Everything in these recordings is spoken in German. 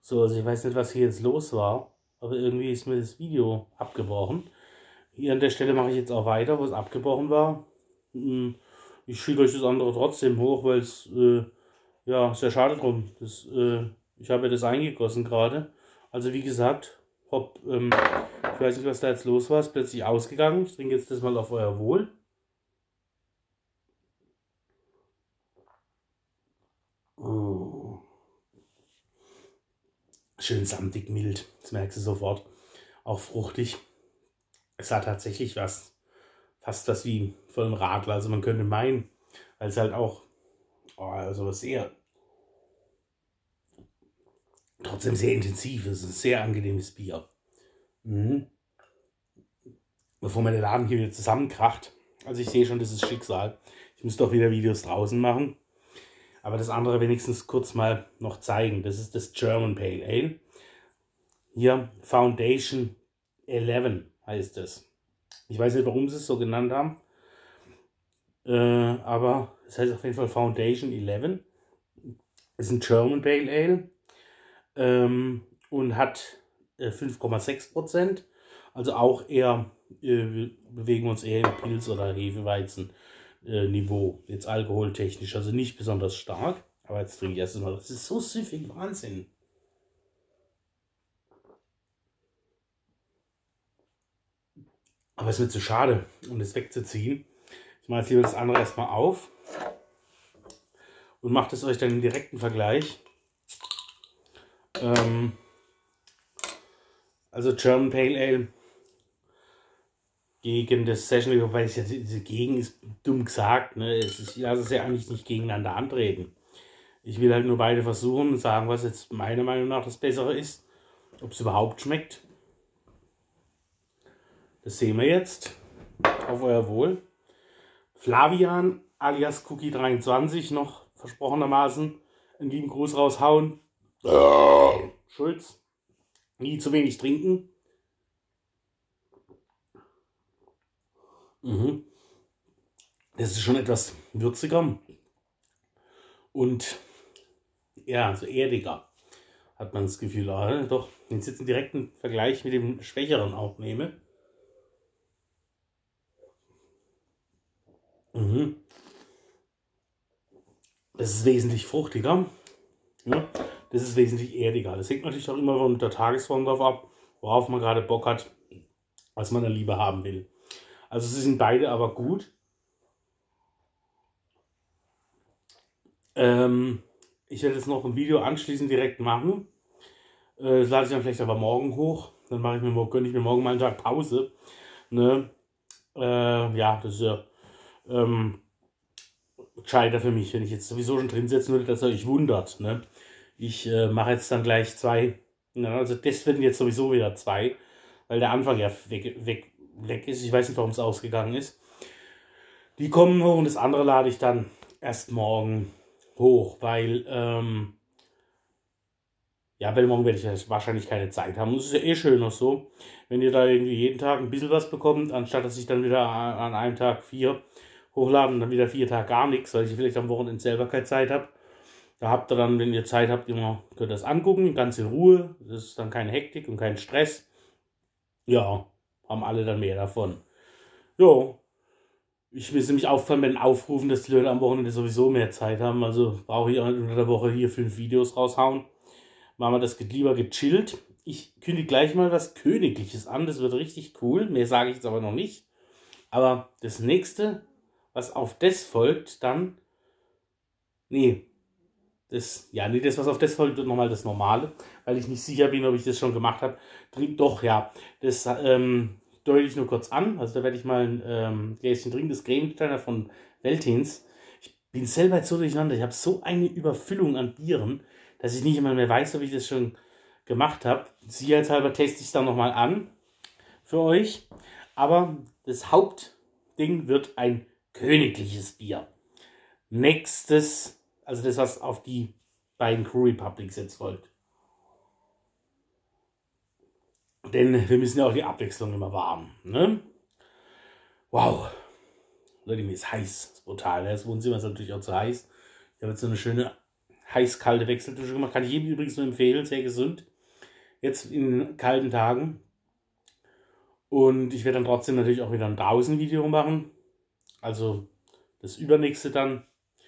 So, also ich weiß nicht, was hier jetzt los war, aber irgendwie ist mir das Video abgebrochen. Hier an der Stelle mache ich jetzt auch weiter, wo es abgebrochen war. Ich schiebe euch das andere trotzdem hoch, weil es, ja, sehr schade drum. Ich habe ja das eingegossen gerade. Also wie gesagt, ich weiß nicht, was da jetzt los war, ist plötzlich ausgegangen. Ich trinke jetzt das mal auf euer Wohl. Oh. Schön samtig mild, das merkst du sofort. Auch fruchtig. Es hat tatsächlich was, fast was wie von einem Radler. Also man könnte meinen, weil es halt auch, also sehr, trotzdem sehr intensiv ist. Es ist ein sehr angenehmes Bier. Bevor mir der Laden hier wieder zusammenkracht. Also ich sehe schon, das ist Schicksal. Ich muss doch wieder Videos draußen machen. Aber das andere wenigstens kurz mal noch zeigen. Das ist das German Pale Ale. Hier Foundation 11 heißt es. Ich weiß nicht, warum sie es so genannt haben. Aber es heißt auf jeden Fall Foundation 11. Ist ein German Pale Ale. Und hat 5,6%. Also auch eher, wir bewegen uns eher im Pilz- oder Hefeweizen Niveau, jetzt alkoholtechnisch, also nicht besonders stark. Aber jetzt trinke ich erst mal, das ist so süffig, Wahnsinn. Aber es wird zu schade, um das wegzuziehen. Ich mache jetzt lieber das andere erstmal auf und mache das euch dann im direkten Vergleich. Also German Pale Ale gegen das Session, wobei es ja diese Gegen ist dumm gesagt, ne? Ich lasse es ja eigentlich nicht gegeneinander antreten. Ich will halt nur beide versuchen und sagen, was jetzt meiner Meinung nach das Bessere ist. Ob es überhaupt schmeckt. Das sehen wir jetzt. Auf euer Wohl. Flavian alias Cookie23 noch versprochenermaßen einen lieben Gruß raushauen. Schulz. Nie zu wenig trinken. Das ist schon etwas würziger und ja, so erdiger, hat man das Gefühl. Doch, wenn ich jetzt einen direkten Vergleich mit dem Schwächeren auch nehme. Das ist wesentlich fruchtiger. Ja, das ist wesentlich erdiger. Das hängt natürlich auch immer von der Tagesform drauf ab, worauf man gerade Bock hat, was man dann lieber haben will. Also sie sind beide aber gut. Ich werde jetzt noch ein Video anschließend direkt machen. Das lade ich dann vielleicht aber morgen hoch. Dann gönne ich mir morgen mal einen Tag Pause. Ne? Ja, das ist ja gescheiter für mich, wenn ich jetzt sowieso schon drin setzen würde, dass ihr euch wundert. Ne? Ich mache jetzt dann gleich 2. Also das werden jetzt sowieso wieder 2, weil der Anfang ja weg ist. Ich weiß nicht, warum es ausgegangen ist. Die kommen hoch und das andere lade ich dann erst morgen hoch, weil ja, weil morgen werde ich wahrscheinlich keine Zeit haben. Und es ist ja eh schöner so, wenn ihr da irgendwie jeden Tag ein bisschen was bekommt, anstatt dass ich dann wieder an einem Tag 4 hochlade und dann wieder 4 Tage gar nichts, weil ich vielleicht am Wochenende selber keine Zeit habe. Da habt ihr dann, wenn ihr Zeit habt, könnt ihr das angucken, ganz in Ruhe. Das ist dann keine Hektik und kein Stress. Ja, haben alle dann mehr davon. Jo. Ich will nämlich auffallen bei den Aufrufen, dass die Leute am Wochenende sowieso mehr Zeit haben. Also brauche ich auch unter der Woche hier 5 Videos raushauen. Machen wir das lieber gechillt. Ich kündige gleich mal was Königliches an. Das wird richtig cool. Mehr sage ich jetzt aber noch nicht. Aber das nächste, was auf das folgt, dann... das, was auf das folgt, wird nochmal das Normale. Weil ich nicht sicher bin, ob ich das schon gemacht habe. Doch, ja. Das deute ich nur kurz an. Also da werde ich mal ein Gläschen trinken. Das Cremesteiner von Veltins. Ich bin selber jetzt so durcheinander. Ich habe so eine Überfüllung an Bieren, dass ich nicht immer mehr weiß, ob ich das schon gemacht habe. Sicherheitshalber teste ich es dann nochmal an für euch. Aber das Hauptding wird ein königliches Bier. Nächstes, also das, was auf die beiden Crew Republics jetzt folgt. Denn wir müssen ja auch die Abwechslung immer wahren. Ne? Wow. Leute, mir ist heiß. Das ist brutal. Das Wohnzimmer ist natürlich auch zu heiß. Ich habe jetzt so eine schöne heiß-kalte Wechseldusche gemacht. Kann ich jedem übrigens nur empfehlen, sehr gesund. Jetzt in kalten Tagen. Und ich werde dann trotzdem natürlich auch wieder ein Draußen-Video machen. Also das übernächste dann.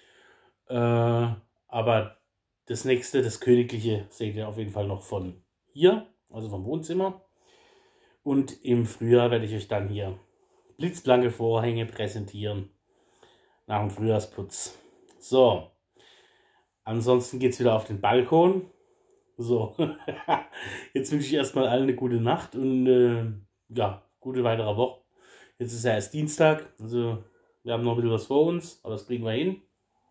Aber das nächste, das Königliche, seht ihr auf jeden Fall noch von hier, also vom Wohnzimmer. Und im Frühjahr werde ich euch dann hier blitzblanke Vorhänge präsentieren. Nach dem Frühjahrsputz. So. Ansonsten geht es wieder auf den Balkon. So. Jetzt wünsche ich erstmal allen eine gute Nacht und ja, gute weitere Woche. Jetzt ist ja erst Dienstag. Also wir haben noch ein bisschen was vor uns, aber das kriegen wir hin.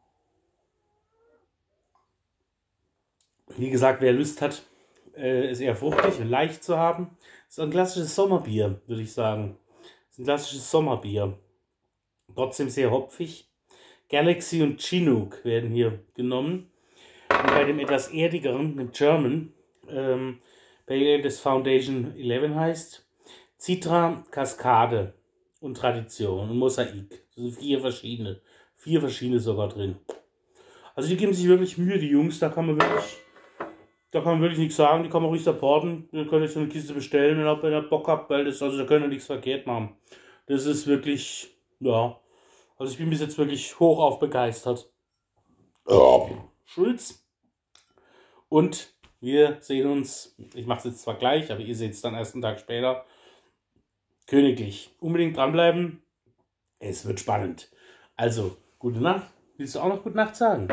Wie gesagt, wer Lust hat, ist eher fruchtig und leicht zu haben. Ist ein klassisches Sommerbier, würde ich sagen. Ist ein klassisches Sommerbier. Trotzdem sehr hopfig. Galaxy und Chinook werden hier genommen. Und bei dem etwas erdigeren, dem German, bei das Foundation 11 heißt, Citra, Kaskade und Tradition und Mosaik. Das sind 4 verschiedene. 4 verschiedene sogar drin. Also die geben sich wirklich Mühe, die Jungs. Da kann man wirklich nichts sagen. Die kann man ruhig supporten. Ihr könnt euch so eine Kiste bestellen, wenn ihr Bock habt, weil das, also da könnt ihr nichts verkehrt machen. Das ist wirklich, ja. Also ich bin bis jetzt wirklich hochauf begeistert. Schulz. Und wir sehen uns, ich mache es jetzt zwar gleich, aber ihr seht es dann erst einen Tag später, königlich. Unbedingt dranbleiben. Es wird spannend. Also, gute Nacht. Willst du auch noch gute Nacht sagen?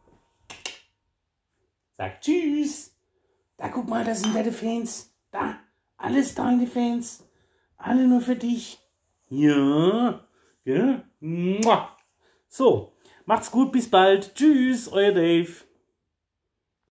Sag Tschüss. Da guck mal, das sind deine Fans. Da, alles deine Fans. Alle nur für dich. Ja. Ja. So, macht's gut, bis bald. Tschüss, euer Dave.